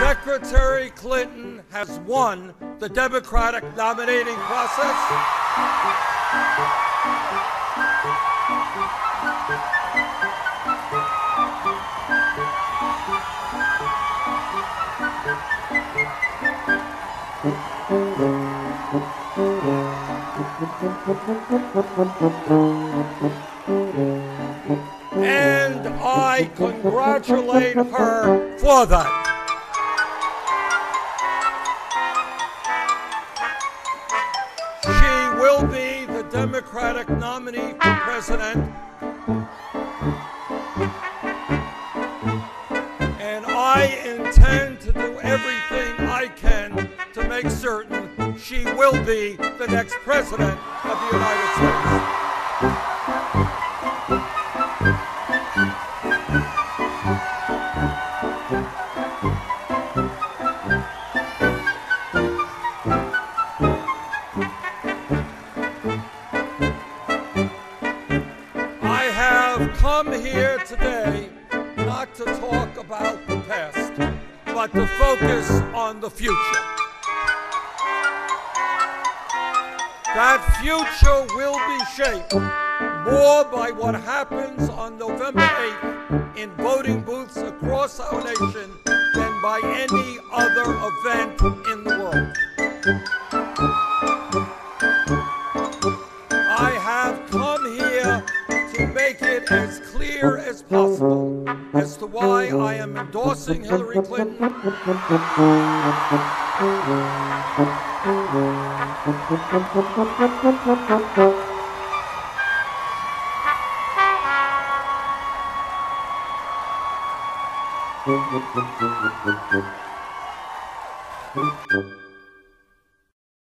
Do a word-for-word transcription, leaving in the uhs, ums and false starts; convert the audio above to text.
Secretary Clinton has won the Democratic nominating process. And I congratulate her for that. She will be the Democratic nominee for president, and I intend to do everything I can to make certain she will be the next president of the United States. I have come here today not to talk about the past, but to focus on the future. That future will be shaped more by what happens on November eighth in voting booths across our nation than by any other event in the world. I have come here to make it as clear as possible as to why I am endorsing Hillary Clinton. Thank you.